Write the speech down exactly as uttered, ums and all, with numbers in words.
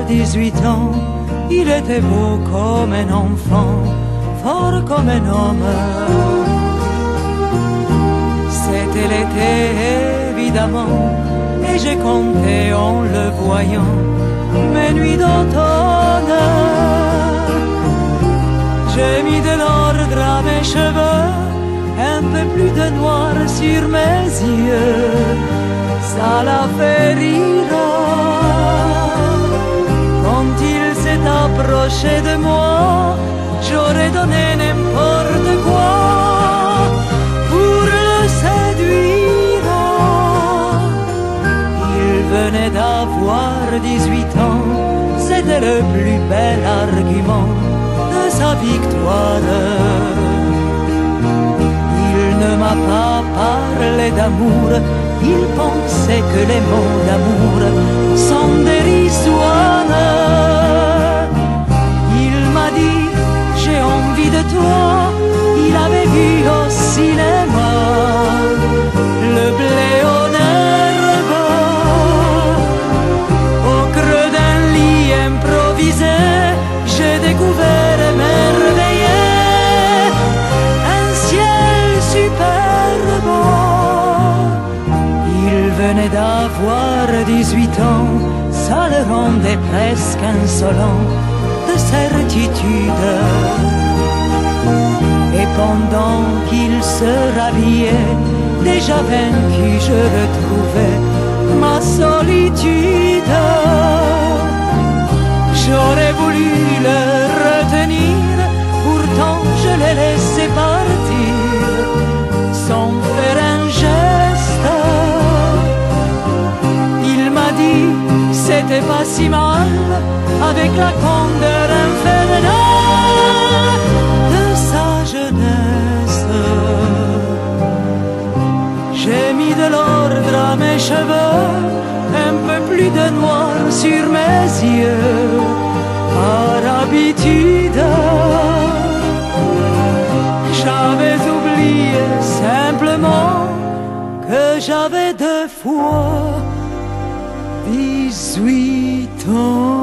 dix-huit ans, il était beau comme un enfant, fort comme un homme. C'était l'été évidemment, et j'ai compté en le voyant mes nuits d'automne. J'ai mis de l'ordre à mes cheveux, un peu plus de noir sur mes yeux, ça l'a fait rire. Quand il s'est approché de moi, j'aurais donné n'importe quoi pour le séduire. Il venait d'avoir dix-huit ans, c'était le plus bel argument de sa victoire. Il ne m'a pas parlé d'amour, il pensait que les mots d'amour sont dérisoires. Il m'a dit j'ai envie de toi, il avait vu au cinéma le blé en herbe. Au creux d'un lit improvisé, j'ai découvert émerveillé un ciel superbe. Il venait d'avoir dix-huit ans, ça le rendait presque insolent de certitude. Et pendant qu'il se rhabillait, déjà vaincu, je retrouvais ma solitude. J'aurais voulu le retenir, pourtant je l'ai laissé partir sans faire un geste. Il m'a dit c'était pas si mal, avec la candeur infernale de sa jeunesse. J'ai mis de l'ordre à mes cheveux, un peu plus de noir sur mes yeux, par habitude. J'avais oublié simplement que j'avais deux fois dix-huit ans.